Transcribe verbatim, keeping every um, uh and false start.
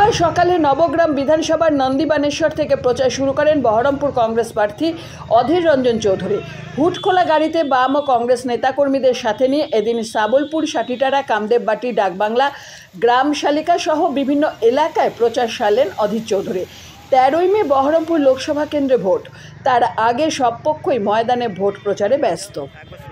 সোমবার সকালে নবগ্রাম বিধানসভার নন্দীবানেশ্বর থেকে প্রচার শুরু করেন বহরমপুর কংগ্রেস প্রার্থী অধীর রঞ্জন চৌধুরী। হুটখোলা গাড়িতে বাম ও কংগ্রেস নেতাকর্মীদের সাথে নিয়ে এদিন সাবলপুর, সাটিটারা, কামদেববাটি, ডাকবাংলা, গ্রাম শালিকা সহ বিভিন্ন এলাকায় প্রচার সারলেন অধীর চৌধুরী। তেরোই মে বহরমপুর লোকসভা কেন্দ্রে ভোট, তার আগে সব পক্ষই ময়দানে ভোট প্রচারে ব্যস্ত।